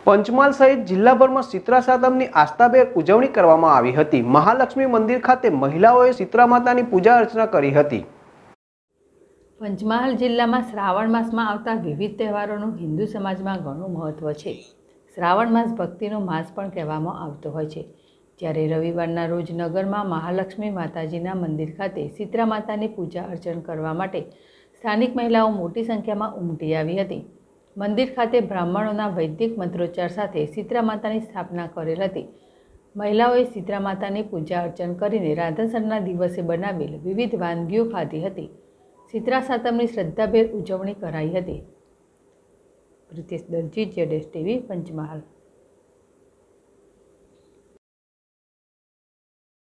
પંચમહાલ સહિત જિલ્લાભરમાં શીતળા સાતમની આસ્થાભેર ઉજવણી કરવામાં આવી હતી। મહાલક્ષ્મી મંદિર ખાતે મહિલાઓએ શીતળા માતાની પૂજા અર્ચના કરી હતી। પંચમહાલ જિલ્લામાં શ્રાવણ માસમાં આવતા વિવિધ તહેવારોનું હિન્દુ સમાજમાં ઘણું મહત્વ છે। શ્રાવણ માસ ભક્તિનો માસ પણ કહેવામાં આવતો હોય છે। જ્યારે રવિવારના રોજ નગરમાં મહાલક્ષ્મી માતાજીના મંદિર ખાતે શીતળા માતાની પૂજા અર્ચન કરવા માટે સ્થાનિક મહિલાઓ મોટી સંખ્યામાં ઉમટી આવી હતી। મંદિર ખાતે બ્રાહ્મણોના વૈદિક મંત્રોચ્ચાર સાથે શીતળા માતાની સ્થાપના કરેલ હતી। મહિલાઓએ શીતળા માતાની પૂજા અર્ચન કરીને રાંધણસરના દિવસે બનાવેલ વિવિધ વાનગીઓ ખાધી હતી। શીતળા સાતમની શ્રદ્ધાભેર ઉજવણી કરાઈ હતી। પ્રિતેશ દરજી, ZSTV, પંચમહાલ।